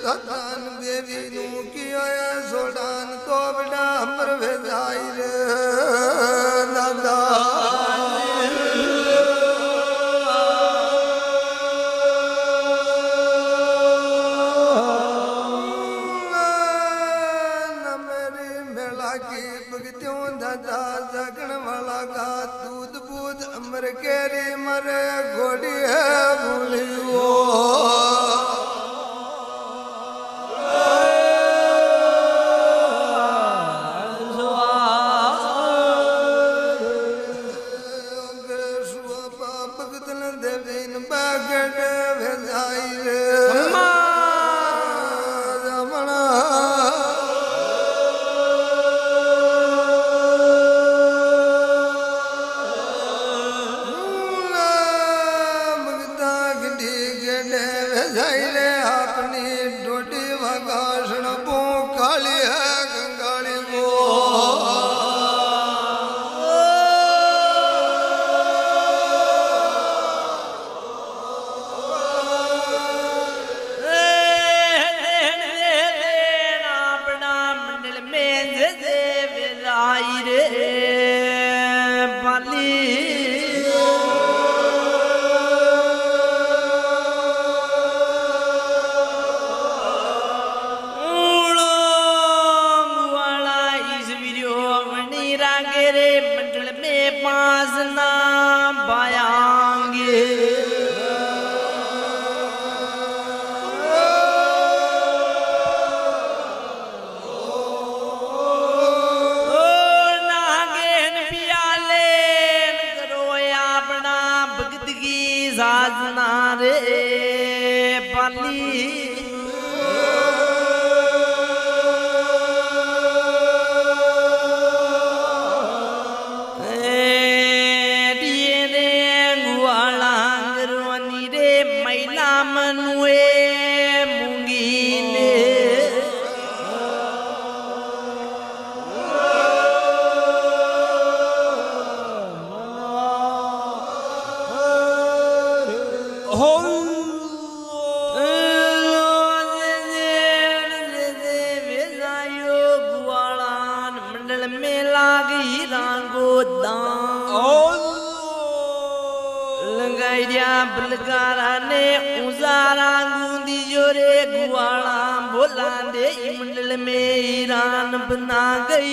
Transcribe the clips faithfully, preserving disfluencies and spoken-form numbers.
सतान baby नू किया सोडान तो बड़ा हमर भेजाई रे दादा केरी मरे घोड़ी है भूली वो भगतन देवीन बागड़ भेजाई रे रमणा बलगारा ने उजारा गूंदी जोरे गुआड़ा बोला दे मंडल में ईरान बना गई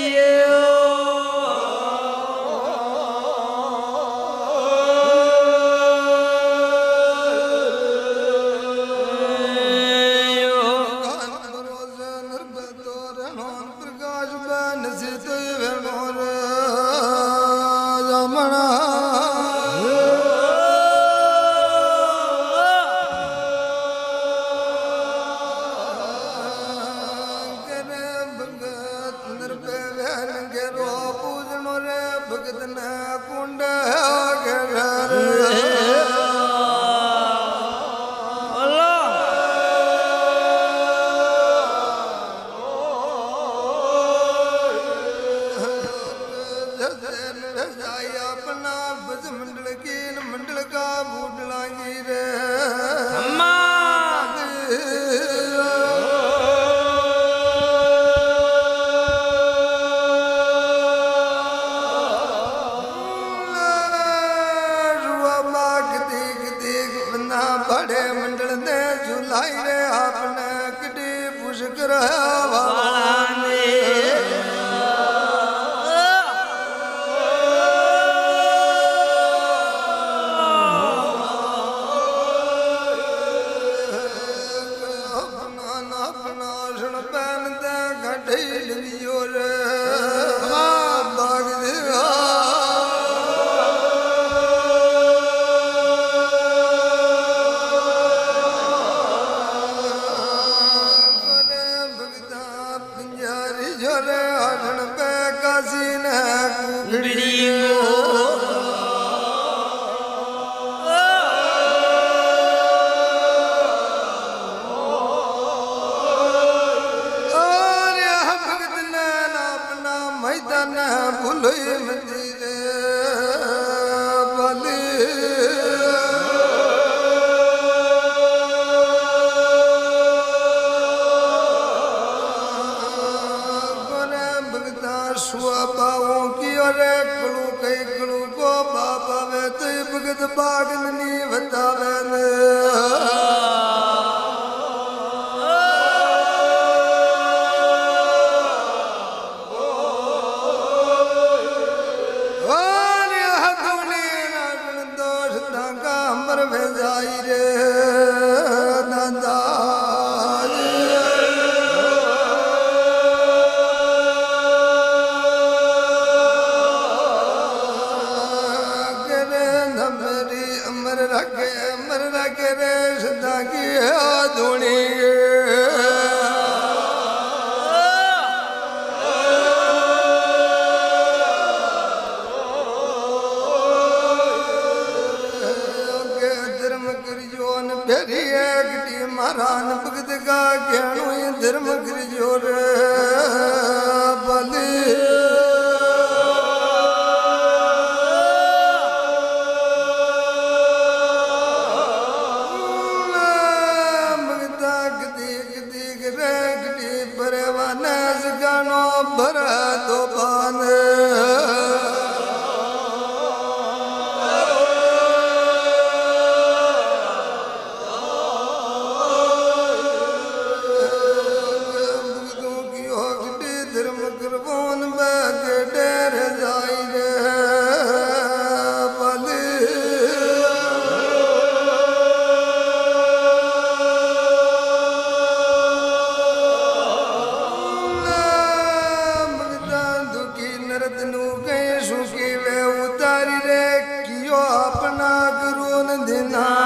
भगत बागनी बतावन दोष धागा मर भेजाई रे दादा अमर रखे अमर रखे रे सदा की धुनी धर्म करजोन भेरी एकटी महारान भगत का ज्ञानो धर्म करजो रे बली भरा तो बान भगतों की होगटी धर्म करबोन बैग डेर जाई रे बली सुखी वे उतारी रे कियो अपना गुरु न दिना